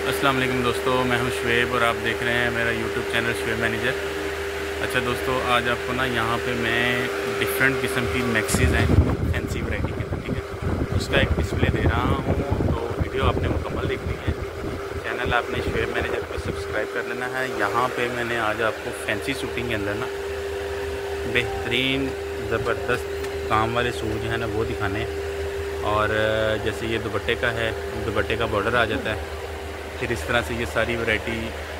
अस्सलाम वालेकुम दोस्तों, मैं हूं शुएब और आप देख रहे हैं मेरा यूट्यूब चैनल शुएब मैनेजर। अच्छा दोस्तों, आज आपको ना यहाँ पे मैं डिफरेंट किस्म की मैक्सीज़ हैं फैंसी वैरायटी के, ठीक है, उसका एक डिस्प्ले दे रहा हूँ। तो वीडियो आपने मुकम्मल देखनी है। चैनल आपने शुएब मैनेजर को सब्सक्राइब कर लेना है। यहाँ पर मैंने आज आपको फैंसी सूटिंग के अंदर ना बेहतरीन ज़बरदस्त काम वाले सूट जो है ना वो दिखाने हैं। और जैसे ये दुपट्टे का है, दुपट्टे का बॉर्डर आ जाता है, फिर इस तरह से ये सारी वैरायटी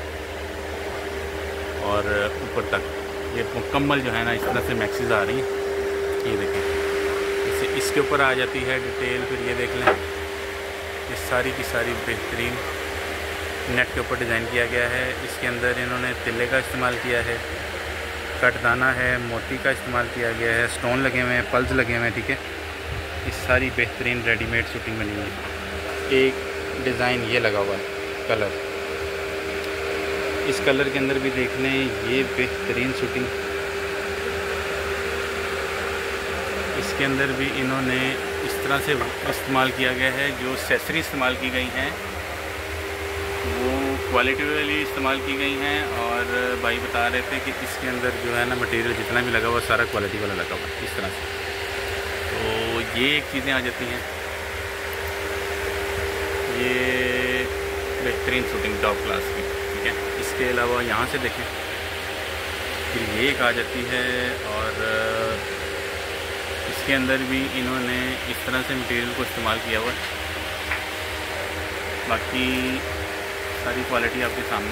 और ऊपर तक ये मुकम्मल जो है ना इस तरह से मैक्सीज आ रही हैं। ये देखें, इससे इसके ऊपर आ जाती है डिटेल। फिर ये देख लें, ये सारी की सारी बेहतरीन नेट के ऊपर डिज़ाइन किया गया है। इसके अंदर इन्होंने तिल्ले का इस्तेमाल किया है, कटदाना है, मोती का इस्तेमाल किया गया है, स्टोन लगे हुए हैं, पल्स लगे हुए हैं, ठीक है। ये सारी बेहतरीन रेडीमेड शूटिंग बनी हुई है। एक डिज़ाइन ये लगा हुआ है कलर, इस कलर के अंदर भी देख लें, ये बेहतरीन शूटिंग। इसके अंदर भी इन्होंने इस तरह से इस्तेमाल किया गया है। जो एक्सेसरी इस्तेमाल की गई हैं वो क्वालिटी वाली इस्तेमाल की गई हैं। और भाई बता रहे थे कि इसके अंदर जो है ना मटेरियल जितना भी लगा हुआ सारा क्वालिटी वाला लगा हुआ है इस तरह से। तो ये एक चीज़ें आ जाती हैं। ये बेहतरीन शूटिंग टॉप क्लास की, ठीक है। इसके अलावा यहाँ से देखें, फिर ये एक आ जाती है। और इसके अंदर भी इन्होंने इस तरह से मटेरियल को इस्तेमाल किया हुआ है। बाकी सारी क्वालिटी आपके सामने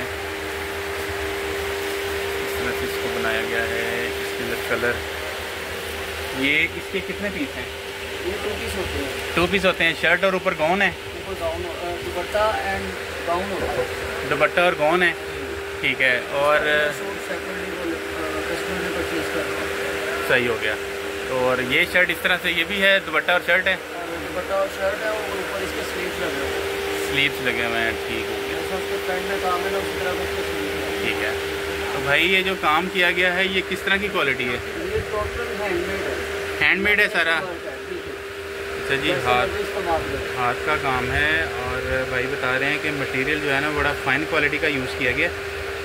इस तरह से इसको बनाया गया है। इसके अंदर कलर, ये इसके कितने पीस हैं? ये 2 पीस होते हैं। 2 पीस होते हैं। शर्ट और ऊपर गाउन है? ऊपर गाउन, दुपट्टा एंड गाउन होता है। दुपट्टा और गाउन है, ठीक है। और कस्टमर ने परचेज कर, सही हो गया। और ये शर्ट इस तरह से, ये भी है दुपट्टा और शर्ट है? दुपट्टा और शर्ट है और ऊपर इसके स्लीव्स लगे हुए हैं। स्लीव्स लगे हुए हैं, ठीक हो गया। जैसा उसके पैंट में काम है ना उसी तरह उसके स्लीव्स है, ठीक है। तो भाई ये जो काम किया गया है ये किस तरह की क्वालिटी है? ये टोटल हैंडमेड है। हैंडमेड है सारा? अच्छा जी, हाथ का काम है। और भाई बता रहे हैं कि मटेरियल जो है ना बड़ा फाइन क्वालिटी का यूज़ किया गया।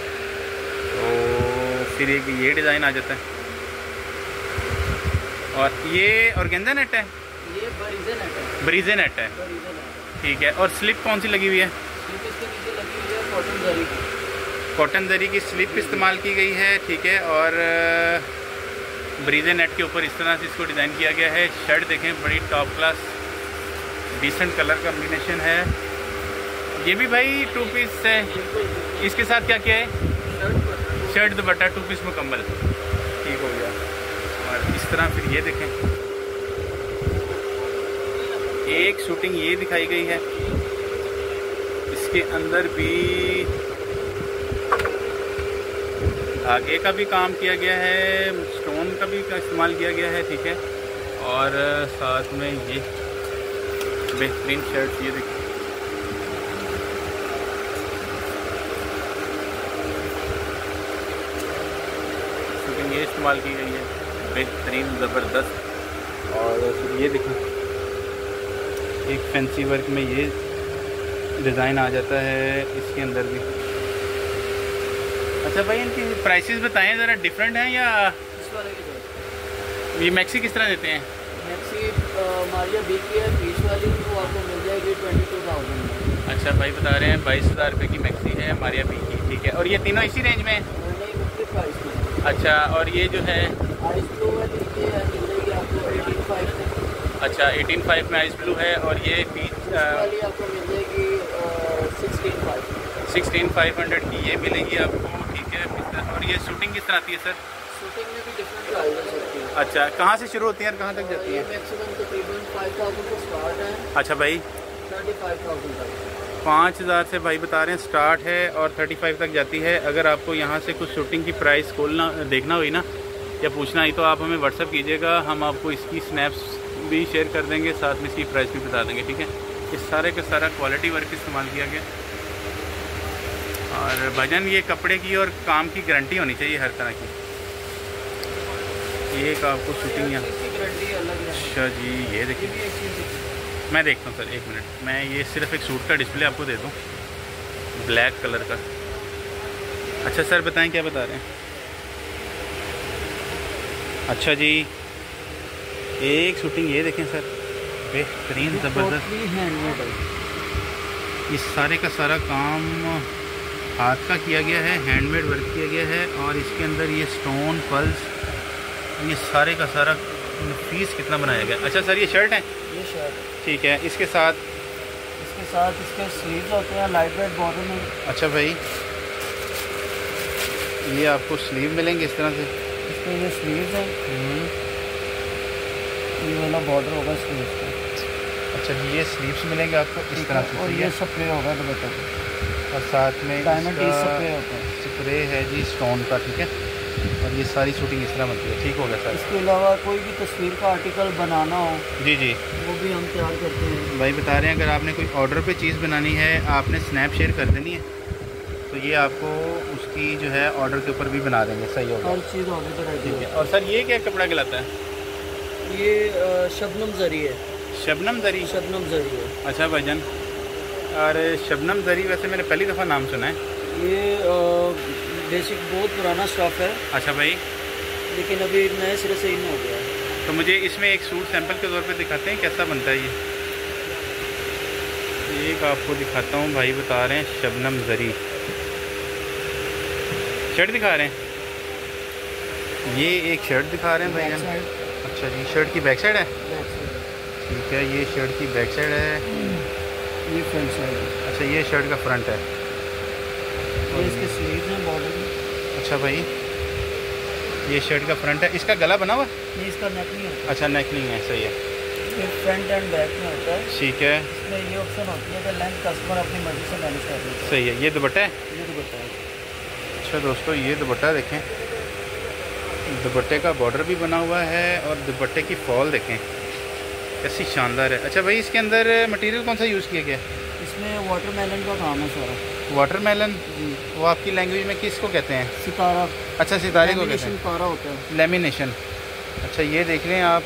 तो फिर एक ये डिज़ाइन आ जाता है। और ये ऑर्गेन्जा नेट है? ये बरीजे नेट है। बरीजे नेट है, ठीक है। और स्लिप कौन सी लगी हुई है? स्लिप इसके नीचे लगी हुई है कॉटन जरी की। कॉटन जरी की स्लिप इस्तेमाल की गई है, ठीक है। और ब्रीजे नेट के ऊपर इस तरह से इसको डिज़ाइन किया गया है। शर्ट देखें, बड़ी top class decent colour combination है। ये भी भाई 2 पीस है। इसके साथ क्या क्या है? शर्ट दुपट्टा 2 पीस मुकम्मल, ठीक हो गया। और इस तरह फिर ये देखें, एक शूटिंग ये दिखाई गई है। इसके अंदर भी धागे का भी काम किया गया है, स्टोन का भी इस्तेमाल किया गया है, ठीक है। और साथ में ये बेहतरीन शर्ट, ये देखिए, शूटिंग ये इस्तेमाल की गई है, बेहतरीन ज़बरदस्त। और फिर ये देखो, एक फैंसी वर्क में ये डिज़ाइन आ जाता है इसके अंदर भी। अच्छा भाई, इनकी प्राइसेस बताएं ज़रा, डिफरेंट हैं या? इस वाले की जो ये मैक्सी किस तरह देते हैं? मैक्सी मारिया बी की है, बीच वाली वो आपको मिल जाएगी 22,000 में। अच्छा भाई बता रहे हैं 22,000 रुपये की मैक्सी है मारिया बी की, ठीक है। और ये तीनों इसी रेंज में? नहीं, मुख्तलिफ प्राइस में। अच्छा, और ये जो है आइस ब्लू है, ये मिल जाएगी आपको 18,500 में। अच्छा, 18,500 में आइस ब्लू है। और ये बीच वाली आपको मिल जाएगी 16,500 16,500 की ये मिलेगी आपको, ठीक है। और ये शूटिंग किस तरह आती है सर? शूटिंग में भी डिफरेंट प्राइसेस होती है। अच्छा, कहाँ से शुरू होती है और कहाँ तक जाती है? मैक्सिमम तकरीबन 5,000 को स्टार्ट है। अच्छा भाई, 35,000 तक 5,000 से भाई बता रहे हैं स्टार्ट है और 35 तक जाती है। अगर आपको यहाँ से कुछ शूटिंग की प्राइस खोलना देखना हुई ना या पूछना ही, तो आप हमें व्हाट्सअप कीजिएगा, हम आपको इसकी स्नैप्स भी शेयर कर देंगे, साथ में इसकी प्राइस भी बता देंगे, ठीक है। इस सारे का सारा क्वालिटी वर्क इस्तेमाल किया गया। और भाईजान ये कपड़े की और काम की गारंटी होनी चाहिए हर तरह की। ये एक आपको शूटिंग यहाँ, अच्छा जी, ये देखिए, मैं देखता हूँ सर, 1 मिनट, मैं ये सिर्फ एक सूट का डिस्प्ले आपको दे दूँ। ब्लैक कलर का। अच्छा सर बताएं क्या बता रहे हैं। अच्छा जी, एक शूटिंग ये देखें सर, बेहतरीन ज़बरदस्त। हैंडमेड है, इस सारे का सारा काम हाथ का किया गया है, हैंडमेड वर्क किया गया है। और इसके अंदर ये स्टोन पल्स, ये सारे का सारा पीस कितना बनाया गया। अच्छा सर ये शर्ट है, ये शर्ट है। ठीक है, इसके साथ इसके स्लीव्स होते हैं लाइट वेट बॉटम में। अच्छा भाई, ये आपको स्लीव मिलेंगे इस तरह से। इसके ये स्लीव्स हैं, ये वाला बॉर्डर होगा स्लीव्स का। अच्छा जी, ये स्लीव्स मिलेंगे आपको इस तरह से। और ये स्प्रे होगा दुपट्टे पे, और साथ में डायमंड स्प्रे होता है। स्प्रे है जी स्टोन का, ठीक है। और ये सारी शूटिंग इस तरह बनती है, ठीक हो गया सर। इसके अलावा कोई भी तस्वीर का आर्टिकल बनाना हो जी जी, वो भी हम तैयार करते हैं। भाई बता रहे हैं अगर आपने कोई ऑर्डर पे चीज़ बनानी है, आपने स्नैप शेयर कर देनी है, तो ये आपको उसकी जो है ऑर्डर के ऊपर भी बना देंगे। सही होगा, हर चीज़ होने पर रेडी है। और सर ये क्या कपड़ा कहलाता है। ये शबनम जरी है। शबनम जरी, शबनम जरी है। अच्छा भाईजान, और शबनम जरी वैसे मैंने पहली दफ़ा नाम सुना है। ये बेसिक बहुत पुराना स्टॉक है। अच्छा भाई, लेकिन अभी नए सिरे से इन हो गया है। तो मुझे इसमें एक सूट सैंपल के तौर पे दिखाते हैं कैसा बनता है ये। एक आपको दिखाता हूँ, भाई बता रहे हैं शबनम जरी शर्ट दिखा रहे हैं। ये एक शर्ट दिखा रहे हैं भाई। अच्छा जी, शर्ट की बैक साइड है, ठीक है। ये शर्ट की बैक साइड है, ये फ्रंट साइड है। अच्छा ये शर्ट का फ्रंट है, ये इसके स्लीव्स हैं बॉर्डर में। अच्छा भाई, ये शर्ट का फ्रंट है। इसका गला बना हुआ, नहीं इसका नेक नहीं होता। अच्छा नेक नहीं है, सही है। ये फ्रंट एंड बैक में होता है, ठीक है। इसमें ये ऑप्शन होती है कि लेंथ कस्टमर अपनी मर्जी से मैनेज कर देता है। सही है। ये दुपट्टा है, ये तो बताया। अच्छा दोस्तों ये दुपट्टा देखें, दुपट्टे का बॉर्डर भी बना हुआ है और दुपट्टे की फॉल देखें कैसी शानदार है। अच्छा भाई, इसके अंदर मटेरियल कौन सा यूज़ किया गया है। इसमें वाटरमेलन का काम है सारा। वाटरमेलन, वो आपकी लैंग्वेज में किसको कहते हैं। सितारा। अच्छा सितारे को कहते हैं, सितारा होता है, लेमिनेशन। अच्छा ये देख लें आप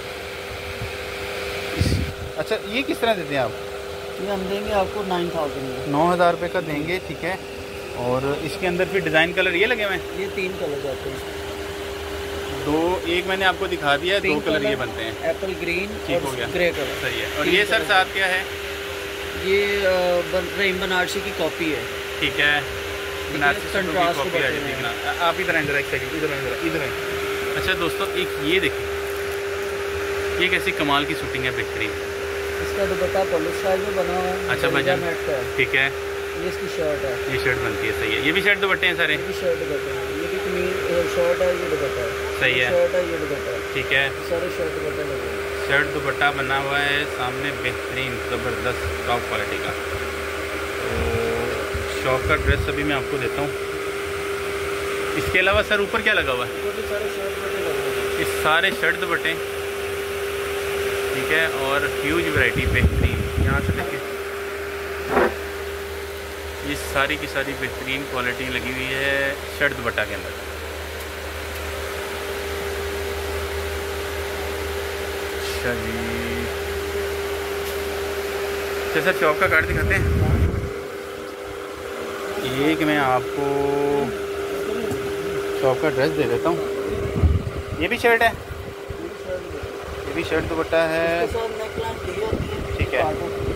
अच्छा ये किस तरह देते हैं आप। ये हम देंगे आपको 9000 में, 9000 रुपये का देंगे, ठीक है। और इसके अंदर फिर डिज़ाइन कलर ये लगे हुए हैं। ये 3 कलर जाते हैं, दो, एक मैंने आपको दिखा दिया, 2 कलर ये बनते हैं। एप्पल ग्रीन ठीक हो और गया, ग्रे कलर। सही है। और ये सर साथ क्या है। ये रहीम बनारसी की कॉपी है, ठीक है। बनारसी सूटों की कंट्रास्ट कॉपी है दुपट्टे जी, में। देखना आप इधर आएं जरा, एक सेकंड इधर आएं जरा, इधर आएं। अच्छा दोस्तों एक ये देखिए, ये कैसी कमाल की शूटिंग है, बेहतरीन। इसका दुपट्टा पल्लू स्टाइल में बना हुआ है। अच्छा भाईजान, मैट का है। ठीक है। ये इसकी शर्ट है, ये शर्ट बनती है, सही है। ये भी शर्ट दुपट्टे हैं सारे, ये भी शर्ट दुपट्टा है। ये भी कमीज शर्ट है, ये दुपट्टा है। सही है। शर्ट है, ये दुपट्टा है, ठीक है। सारे शर्ट दुपट्टे लगे हैं। शर्ट दुपट्टा बना हुआ है सामने, बेहतरीन ज़बरदस्त टॉप क्वालिटी का। तो शॉप का ड्रेस अभी मैं आपको देता हूँ। इसके अलावा सर ऊपर क्या लगा हुआ है। वो भी सारे शर्ट दुपट्टे लगे हैं। इस सारे शर्ट दुपट्टे, ठीक है। और ह्यूज वैरायटी बेहतरीन, यहाँ से देखें ये सारी की सारी बेहतरीन क्वालिटी लगी हुई है शर्ट दुपट्टा के अंदर। अच्छा जी, अच्छा सर शॉप का कार्ड दिखाते हैं। एक मैं आपको शॉप का ड्रेस दे देता हूँ। ये भी शर्ट है, ये भी शर्ट दुपट्टा है, इसके साथ नेक लाइन दी होती है, ठीक है।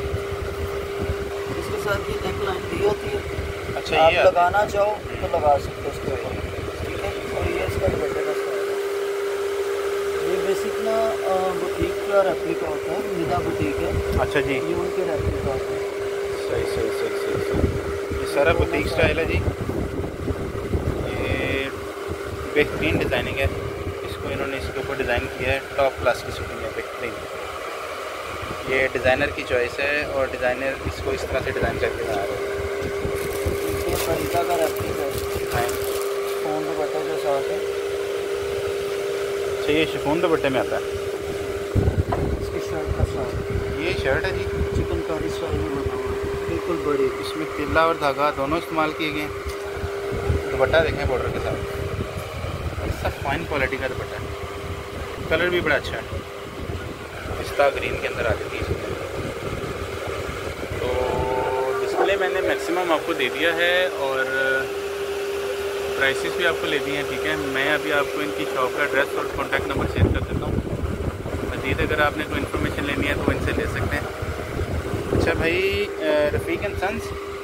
इसके साथ ये नेक लाइन दी होती है। अच्छा आप ये लगाना चाहो तो लगा सकते हो इसके ऊपर, ठीक है। और ये इसका दुपट्टे का स्टाइल है। ये बेसिक ना बुटीक का रेप्लिका होता है, निदा बुटीक है। अच्छा जी, ये उनके रेप्लिका होते हैं। सही सही सही सही सही। ये सारा बुटीक स्टाइल है जी, ये बेहतरीन डिज़ाइनिंग है। इसको इन्होंने इसके ऊपर डिज़ाइन किया है, टॉप क्लास की शूटिंग है, बेहतरीन। ये डिज़ाइनर की चॉइस है और डिज़ाइनर इसको इस तरह से डिज़ाइन करके बना रहे हैं। ये फरीदा का रेप्लिका है, फोन दुपट्टे के साथ है। अच्छा ये शिफॉन दुपट्टे में आता है। इसकी शर्ट का साथ ये शर्ट है जी, चिकनकारी स्टाइल में बना हुआ है, बिल्कुल बड़ी। इसमें तिल्ला और धागा दोनों इस्तेमाल किए गए हैं। दुपट्टा देखें बॉर्डर के साथ, सब फाइन क्वालिटी का दुपट्टा है। कलर भी बड़ा अच्छा है, पिस्ता ग्रीन के अंदर आ जाती है। तो डिस्प्ले मैंने मैक्सिमम आपको दे दिया है और प्राइसेस भी आपको ले दिए हैं, ठीक है। मैं अभी आपको इनकी शॉप का एड्रेस और कॉन्टैक्ट नंबर शेयर कर देता हूँ। मज़ीद अगर आपने कोई इन्फॉर्मेशन लेनी है तो इनसे ले सकते हैं। अच्छा भाई, रफ़ीक एंड सन्स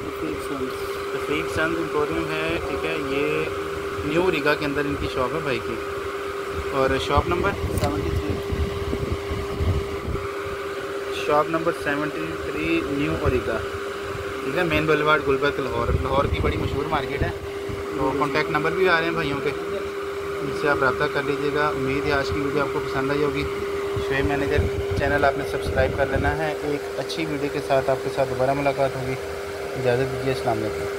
एम्पोरियम है, ठीक है। ये न्यू रीगा के अंदर इनकी शॉप है भाई की, और शॉप नंबर 73 न्यू रीगा, ठीक है। मेन बुलेवार्ड गुलबर्ग, लाहौर की बड़ी मशहूर मार्केट है। तो कॉन्टैक्ट नंबर भी आ रहे हैं भाइयों के, इनसे आप रब्ता कर लीजिएगा। उम्मीद है आज की वीडियो आपको पसंद आई होगी। शुएब मैनेजर चैनल आपने सब्सक्राइब कर लेना है। एक अच्छी वीडियो के साथ आपके साथ दोबारा मुलाकात होगी। इजाज़त दीजिए, अस्सलाम वालेकुम।